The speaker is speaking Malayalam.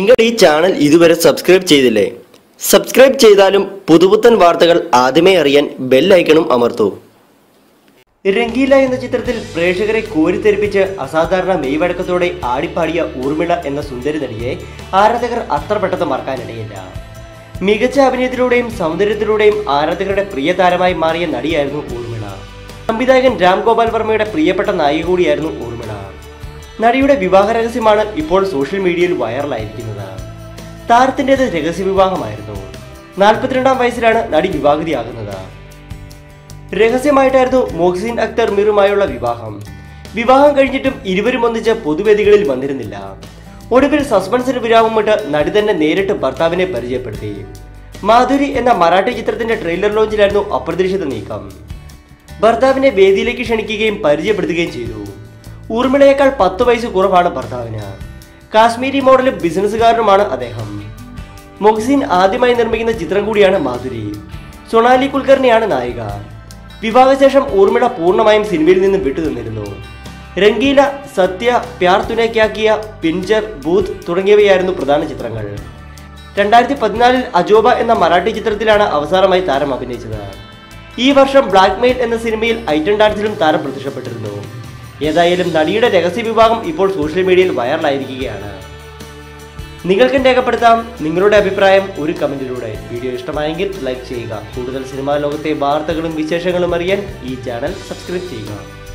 നിങ്ങൾ ഈ ചാനൽ ഇതുവരെ സബ്സ്ക്രൈബ് ചെയ്തില്ലേ? സബ്സ്ക്രൈബ് ചെയ്താലും പുതുപുത്തൻ വാർത്തകൾ ആദ്യമേ അറിയാൻ ബെൽ ഐക്കണും അമർത്തൂ. രംഗീല എന്ന ചിത്രത്തിൽ പ്രേക്ഷകരെ കോരിത്തെരിപ്പിച്ച് അസാധാരണ മെയ്വഴക്കത്തോടെ ആടിപ്പാടിയ ഊർമിള എന്ന സുന്ദരി നടിയെ ആരാധകർ അത്ര പെട്ടെന്ന് മറക്കാനിടയില്ല. മികച്ച അഭിനയത്തിലൂടെയും സൗന്ദര്യത്തിലൂടെയും ആരാധകരുടെ പ്രിയ താരമായി മാറിയ നടിയായിരുന്നു ഊർമിള. സംവിധായകൻ രാം ഗോപാൽ വർമ്മയുടെ പ്രിയപ്പെട്ട നായിക കൂടിയായിരുന്നു ഊർമിള. നടിയുടെ വിവാഹ രഹസ്യമാണ് ഇപ്പോൾ സോഷ്യൽ മീഡിയയിൽ വൈറലായിരിക്കുന്നത്. താരത്തിൻ്റെത് രഹസ്യ വിവാഹമായിരുന്നു. 42-ാം വയസ്സിലാണ് നടി വിവാഹിതയാകുന്നത്. രഹസ്യമായിട്ടായിരുന്നു മൊഹ്സിൻ അക്തർ മീറുമായുള്ള വിവാഹം. വിവാഹം കഴിഞ്ഞിട്ടും ഇരുവരും ഒന്നിച്ച് പൊതുവേദികളിൽ വന്നിരുന്നില്ല. ഒടുവിൽ സസ്പെൻസിന് വിരാമമിട്ട് നടി തന്നെ നേരിട്ട് ഭർത്താവിനെ പരിചയപ്പെടുത്തി. മാധുരി എന്ന മറാഠി ചിത്രത്തിന്റെ ട്രെയിലർ ലോഞ്ചിലായിരുന്നു അപ്രതീക്ഷിത നീക്കം. ഭർത്താവിനെ വേദിയിലേക്ക് ക്ഷണിക്കുകയും പരിചയപ്പെടുത്തുകയും ചെയ്തു. ഊർമിളയേക്കാൾ 10 വയസ്സ് കുറവാണ് ഭർത്താവിന്. കാശ്മീരി മോഡലും ബിസിനസ്സുകാരനുമാണ് അദ്ദേഹം. മൊഹ്സിൻ ആദ്യമായി നിർമ്മിക്കുന്ന ചിത്രം കൂടിയാണ് മാധുരി. സൊണാലി കുൽക്കർണിയാണ് നായിക. വിവാഹശേഷം ഊർമിള പൂർണ്ണമായും സിനിമയിൽ നിന്നും വിട്ടുനിന്നിരുന്നു. രംഗീല, സത്യ, പ്യാർ തുനെ ക്യാ കിയ, പിഞ്ചർ, ബൂത്ത് തുടങ്ങിയവയായിരുന്നു പ്രധാന ചിത്രങ്ങൾ. 2014-ൽ അജോബ എന്ന മറാഠി ചിത്രത്തിലാണ് അവസാനമായി താരം അഭിനയിച്ചത്. ഈ വർഷം ബ്ലാക്ക് മെയിൽ എന്ന സിനിമയിൽ ഐറ്റം ഡാൻസിലും താരം പ്രത്യക്ഷപ്പെട്ടിരുന്നു. ഏതായാലും നടിയുടെ രഹസ്യ വിവാഹം ഇപ്പോൾ സോഷ്യൽ മീഡിയയിൽ വൈറലായിരിക്കുകയാണ്. നിങ്ങൾക്കും രേഖപ്പെടുത്താം നിങ്ങളുടെ അഭിപ്രായം ഒരു കമന്റിലൂടെ. വീഡിയോ ഇഷ്ടമായെങ്കിൽ ലൈക്ക് ചെയ്യുക. കൂടുതൽ സിനിമാ ലോകത്തെ വാർത്തകളും വിശേഷങ്ങളും അറിയാൻ ഈ ചാനൽ സബ്സ്ക്രൈബ് ചെയ്യുക.